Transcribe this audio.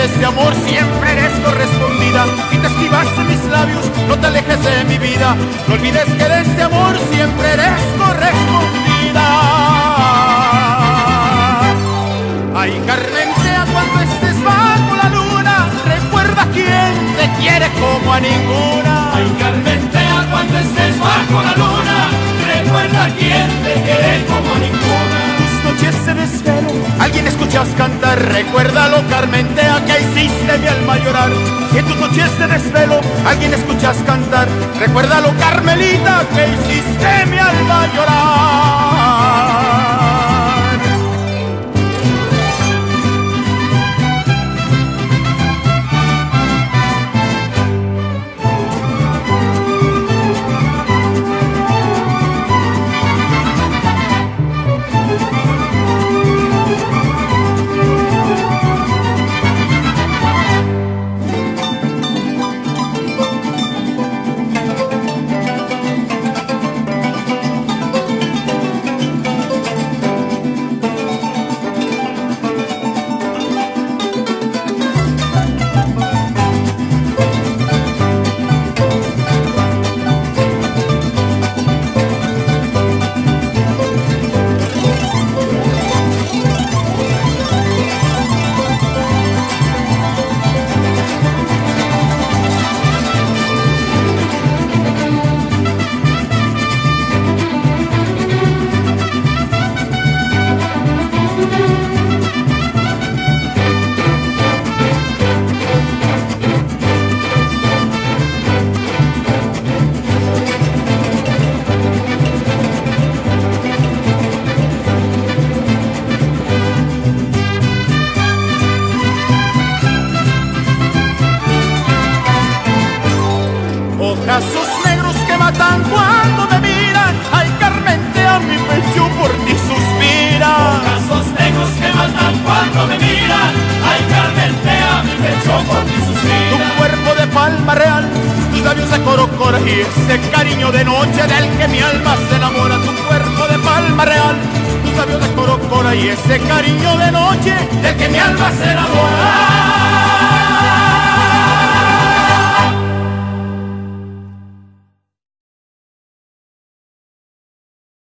este amor siempre eres correspondida. Si te esquivas de mis labios, no te alejes de mi vida. No olvides que de este amor siempre eres correspondida. Ay, Carmentea, cuando estés bajo la luna, recuerda quién te quiere como a ninguna. Ay, Carmentea, cuando estés bajo la luna, recuerda quién te quiere como a ninguna. Tus noches de desvelo, alguien escuchas cantar, recuérdalo, Carmentea, que hiciste mi alma llorar. Si en tus noches de desvelo, alguien escuchas cantar, recuérdalo, Carmelita, que hiciste mi alma llorar. Ojazos negros que matan cuando me miran, ay, Carmentea, mi pecho por ti suspira. Ojazos negros que matan cuando me miran, ay, Carmentea, mi pecho por ti suspira. Tu cuerpo de palma real, tus labios de corocora y ese cariño de noche del que mi alma se enamora. Tu cuerpo de palma real, tus labios de corocora y ese cariño de noche del que mi alma se enamora.